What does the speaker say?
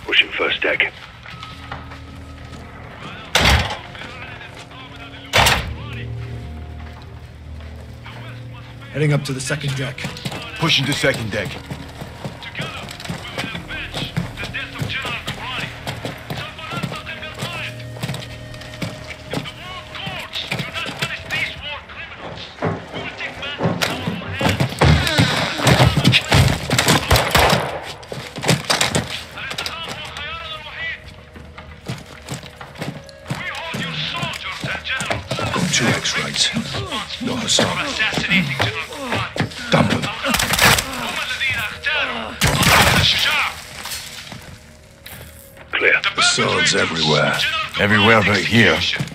Pushing first deck. Heading up to the second deck. Pushing to second deck. Two X-rays. No Hassan. Dump him. Clear. Hassan's everywhere. Everywhere but here.